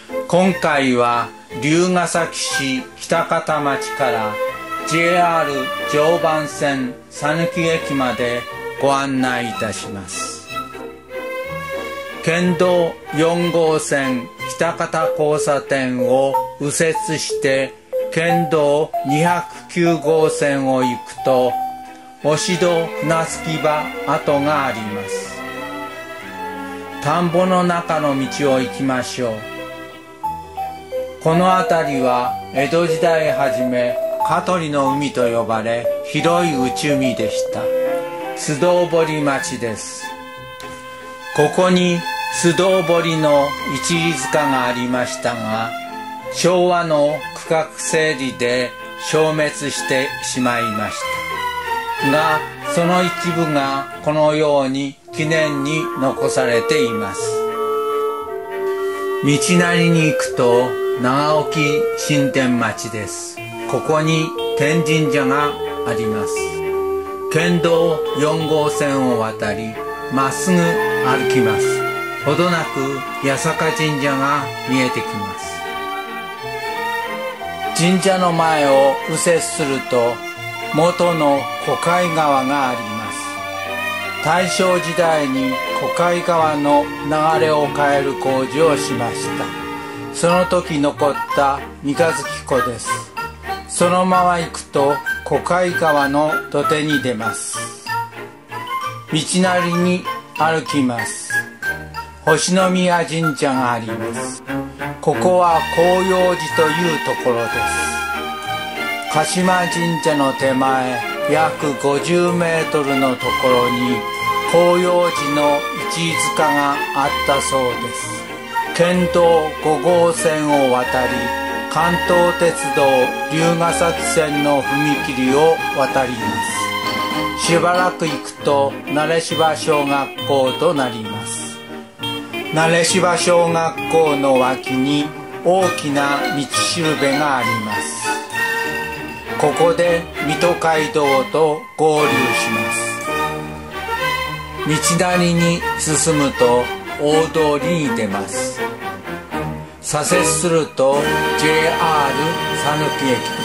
今回は龍ケ崎市北方町から JR 常磐線讃岐駅までご案内いたします。県道4号線北方交差点を右折して県道209号線を行くと忍戸船着き場跡があります。田んぼの中の道を行きましょう。この辺りは江戸時代初め香取の海と呼ばれ広い内海でした。須藤堀町です。ここに須藤堀の一里塚がありましたが、昭和の区画整理で消滅してしまいましたが、その一部がこのように記念に残されています。道なりに行くと長沖新田町です。ここに天神社があります。県道4号線を渡りまっすぐ歩きます。ほどなく八坂神社が見えてきます。神社の前を右折すると元の小海川があります。大正時代に小海川の流れを変える工事をしました。その時残った三日月湖です。そのまま行くと小海川の土手に出ます。道なりに歩きます。星宮神社があります。ここは紅葉寺というところです。鹿島神社の手前約50メートルのところに紅葉寺の一里塚があったそうです。県道5号線を渡り関東鉄道龍ケ崎線の踏切を渡ります。しばらく行くと慣芝小学校となります。慣芝小学校の脇に大きな道しるべがあります。ここで水戸街道と合流します。道なりに進むと大通りに出ます。左折すると JR 讃岐駅